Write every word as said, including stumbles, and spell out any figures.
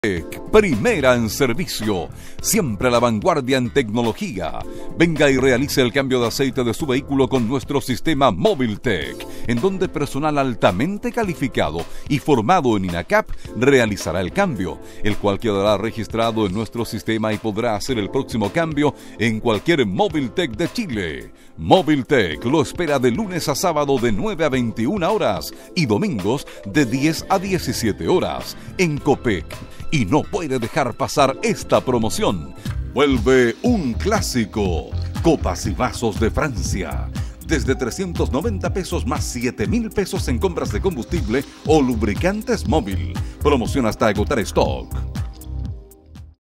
Primera en servicio, siempre a la vanguardia en tecnología. Venga y realice el cambio de aceite de su vehículo con nuestro sistema Mobiltech, en donde personal altamente calificado y formado en INACAP realizará el cambio, el cual quedará registrado en nuestro sistema y podrá hacer el próximo cambio en cualquier Mobiltech de Chile. Mobiltech lo espera de lunes a sábado de nueve a veintiuna horas y domingos de diez a diecisiete horas en Copec. Y no puede dejar pasar esta promoción. Vuelve un clásico. Copas y vasos de Francia. Desde trescientos noventa pesos más siete mil pesos en compras de combustible o lubricantes móvil. Promoción hasta agotar stock.